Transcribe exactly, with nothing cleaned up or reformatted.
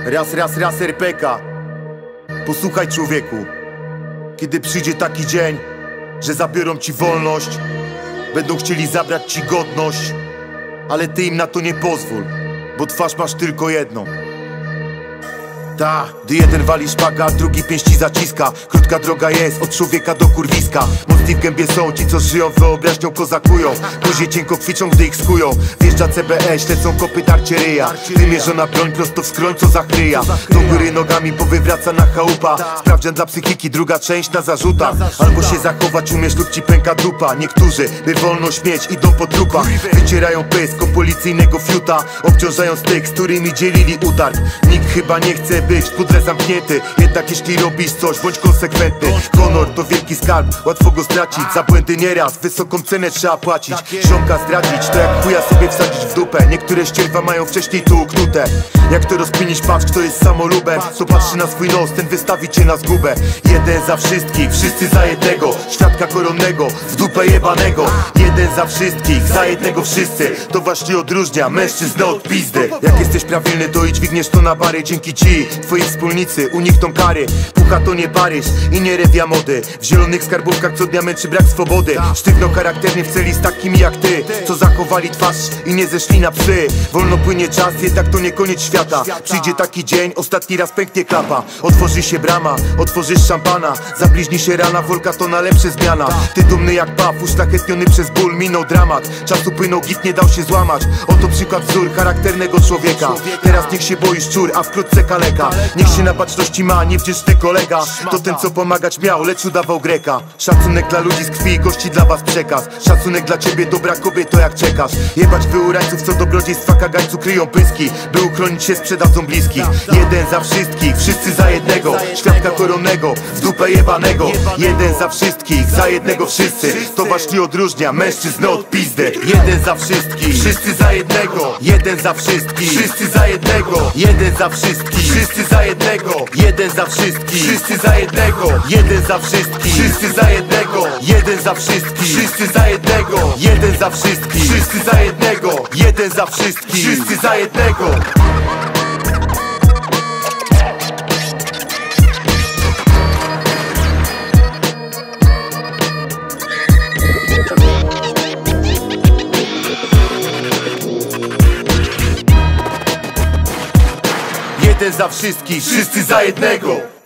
Raz, raz, raz R P K. Posłuchaj, człowieku. Kiedy przyjdzie taki dzień, że zabiorą ci wolność, będą chcieli zabrać ci godność, ale ty im na to nie pozwól, bo twarz masz tylko jedną. Ta, gdy jeden wali szpaga, drugi pięści zaciska. Krótka droga jest od człowieka do kurwiska. Mocni w gębie są ci, co żyją wyobraźnią, kozakują. Później cienko kwiczą, gdy ich skują. Wjeżdża C B E, ślecą kopy, tarcie ryja. Wymierzona broń prosto w skroń, co zachryja. Do góry nogami powywraca na chałupa. Sprawdzian dla psychiki, druga część na zarzutach. Albo się zachować umiesz lub ci pęka dupa. Niektórzy, by wolność mieć, idą po trupach. Wycierają pysk o policyjnego fiuta, obciążając tych, z którymi dzielili utarg. Nikt chyba nie chce być w pudle zamknięty. Jednak jeśli robisz coś, bądź konsekwentny. Honor to wielki skarb, łatwo go stracić. Za błędy nieraz, wysoką cenę trzeba płacić. Ziomka zdradzić, to jak chuja sobie wsadzić w dupę. Niektóre ścierwa mają wcześniej tu uknute. Jak to rozkminić, patrz, kto jest samolubem. Co patrzy na swój nos, ten wystawi cię na zgubę. Jeden za wszystkich, wszyscy za jednego. Świadka koronnego, w dupę jebanego. Jeden za wszystkich, za jednego wszyscy. To właśnie odróżnia mężczyznę od pizdy. Jak jesteś prawilny, to i dźwigniesz to na bary. Dzięki ci twoi wspólnicy unikną kary. Pucha to nie Paryż i nie rewia mody. W zielonych skarbówkach co dnia męczy brak swobody. Sztywno charakternie w celi z takimi jak ty, co zachowali twarz i nie zeszli na psy. Wolno płynie czas, jednak to nie koniec świata. Przyjdzie taki dzień, ostatni raz pęknie klapa. Otworzy się brama, otworzysz szampana. Zabliźni się rana, wolka to na lepsze zmiana. Ty dumny jak paw, uszlachetniony przez ból. Minął dramat, czasu płynął, git nie dał się złamać. Oto przykład wzór charakternego człowieka. Teraz niech się boi szczur, a wkrótce kaleka. Niech się na baczności ma, niewdzięczny kolega. To ten, co pomagać miał, lecz udawał Greka. Szacunek dla ludzi z krwi i kości, dla was przekaz. Szacunek dla ciebie, dobra kobieto, jak czekasz. Jebać wy urańców, co dobrodziejstwa kagańcu kryją pyski. By uchronić się, sprzedadzą bliskich. Jeden za wszystkich, wszyscy za jednego. Świadka koronnego, w dupę jebanego. Jeden za wszystkich, za jednego wszyscy. To właśnie odróżnia mężczyznę od pizdy. Jeden za wszystkich, wszyscy za jednego. Jeden za wszystkich, wszyscy za jednego. Jeden za wszystkich, wszyscy za jednego. Jeden za wszystkich, wszyscy za jednego. Jeden za wszystkich, wszyscy za jednego. Jeden za wszystkich, wszyscy za jednego. Jeden za wszystkich, wszyscy za jednego. Jeden za wszystkich, wszyscy za jednego. Jeden za wszystkich, wszyscy za jednego.